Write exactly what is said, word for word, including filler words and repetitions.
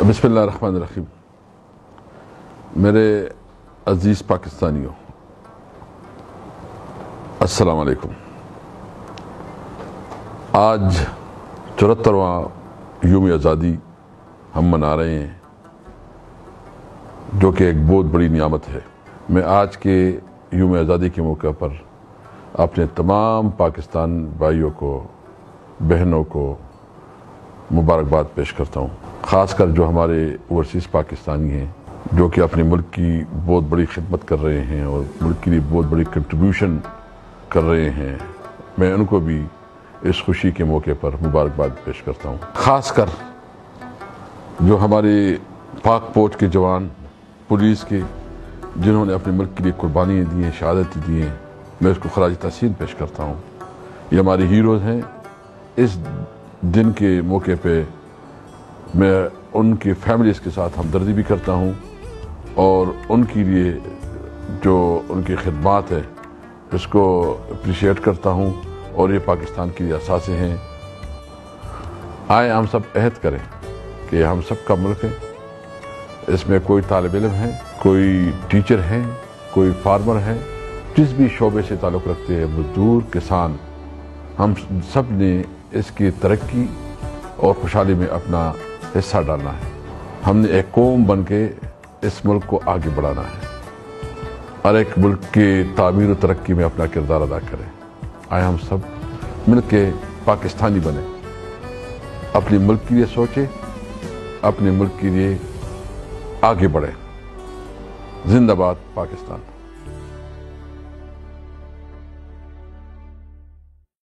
बिस्मिल्लाहिर्रहमानिर्रहीम। मेरे अजीज़ पाकिस्तानियों, अस्सलाम वालेकुम। आज चौहत्तरवां यूम आज़ादी हम मना रहे हैं, जो कि एक बहुत बड़ी नियामत है। मैं आज के यूम आज़ादी के मौके पर अपने तमाम पाकिस्तान भाइयों को, बहनों को मुबारकबाद पेश करता हूँ। ख़ासकर जो हमारे ओवरसीज़ पाकिस्तानी हैं, जो कि अपने मुल्क की बहुत बड़ी खिदमत कर रहे हैं और मुल्क के लिए बहुत बड़ी कंट्रीब्यूशन कर रहे हैं, मैं उनको भी इस खुशी के मौके पर मुबारकबाद पेश करता हूँ। ख़ासकर जो हमारे पाक फौज के जवान, पुलिस के, जिन्होंने अपने मुल्क के लिए कुर्बानियाँ दी हैं, शहादतें दी हैं, मैं उसको खराज तहसीन पेश करता हूँ। ये हमारे हीरोज़ हैं। इस दिन के मौके पे मैं उनकी फैमिलीज़ के साथ हमदर्दी भी करता हूँ और उनके लिए जो उनकी खिदमत है इसको अप्रिशिएट करता हूँ, और ये पाकिस्तान के लिए असासे हैं। आए हम सब अहद करें कि हम सब का मुल्क है, इसमें कोई तालिब इल्म है, कोई टीचर है, कोई फार्मर है, जिस भी शोबे से ताल्लुक़ रखते हैं, मजदूर, किसान, हम सब ने इसकी तरक्की और खुशहाली में अपना हिस्सा डालना है। हमने एक कौम बन के इस मुल्क को आगे बढ़ाना है और एक मुल्क की तामीर और तरक्की में अपना किरदार अदा करें। आए हम सब मिल के पाकिस्तानी बने, अपने मुल्क के लिए सोचें, अपने मुल्क के लिए आगे बढ़ें। जिंदाबाद पाकिस्तान।